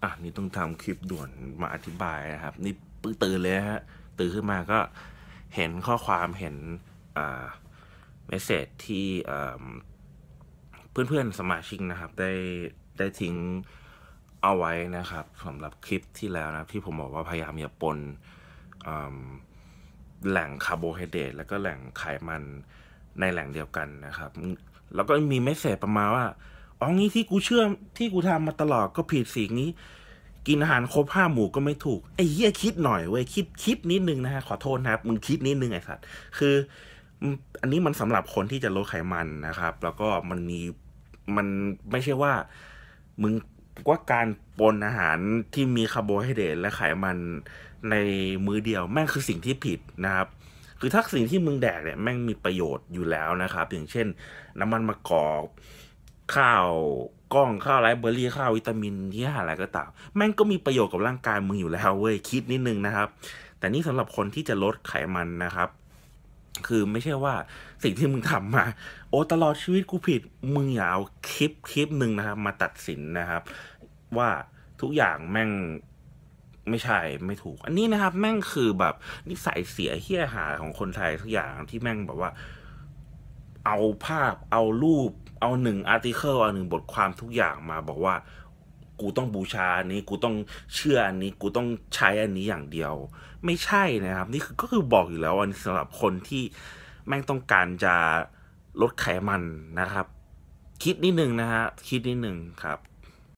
นี่ต้องทำคลิปด่วนมาอธิบายนะครับนี่เพิ่งตื่นเลยฮะตื่นขึ้นมาก็เห็นข้อความเห็นเมสเซจที่เพื่อนๆสมาชิกนะครับได้ทิ้งเอาไว้นะครับสำหรับคลิปที่แล้วนะที่ผมบอกว่าพยายามอย่าปนแหล่งคาร์โบไฮเดรตแล้วก็แหล่งไขมันในแหล่งเดียวกันนะครับแล้วก็มีเมสเซจประมาณว่างี้ที่กูเชื่อที่กูทำมาตลอดก็ผิดสิ่งนี้กินอาหารครบ5 หมู่ก็ไม่ถูกไอ้เหี้ยคิดหน่อยเว้ยคิดนิดนึงนะฮะขอโทษนะครับมึงคิดนิดนึงไอ้สัตว์คืออันนี้มันสำหรับคนที่จะลดไขมันนะครับแล้วก็มันไม่ใช่ว่ามึงว่าการปนอาหารที่มีคาร์โบไฮเดรตและไขมันในมื้อเดียวแม่งคือสิ่งที่ผิดนะครับคือถ้าสิ่งที่มึงแดกเนี่ยแม่งมีประโยชน์อยู่แล้วนะครับอย่างเช่นน้ำมันมะกอกข้าวกล้องข้าวไรซ์เบอร์รี่ข้าววิตามินที่อะไรก็ตามแม่งก็มีประโยชน์กับร่างกายมึงอยู่แล้วเว้ยคิดนิดนึงนะครับแต่นี่สำหรับคนที่จะลดไขมันนะครับคือไม่ใช่ว่าสิ่งที่มึงทำมาตลอดชีวิตกูผิดมึงอย่าเอาคลิปหนึ่งนะครับมาตัดสินนะครับว่าทุกอย่างแม่งไม่ใช่ไม่ถูกอันนี้นะครับแม่งคือแบบนิสัยเสียเหี้ยหาของคนไทยทุกอย่างที่แม่งแบบว่าเอาภาพเอารูปเอา1 อาร์ติเคิลเอา1 บทความทุกอย่างมาบอกว่ากูต้องบูชาอันนี้กูต้องเชื่ออันนี้กูต้องใช้อันนี้อย่างเดียวไม่ใช่นะครับนี่ก็คือบอกอยู่แล้วอันสำหรับคนที่แม่งต้องการจะลดไขมันนะครับคิดนิดนึงนะฮะคิดนิดนึงครับ